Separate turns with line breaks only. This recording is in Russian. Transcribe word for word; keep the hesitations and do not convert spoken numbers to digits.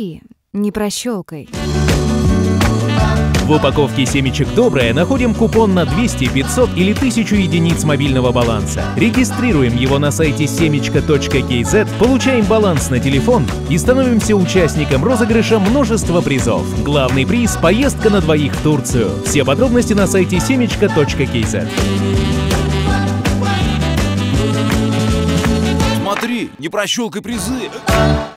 Смотри, не прощелкай.
В упаковке семечек «Доброе» находим купон на двести, пятьсот или тысячу единиц мобильного баланса. Регистрируем его на сайте семечка точка кей зет, получаем баланс на телефон и становимся участником розыгрыша множества призов. Главный приз – поездка на двоих в Турцию. Все подробности на сайте семечка точка кей зет.
Смотри, не прощелкай призы!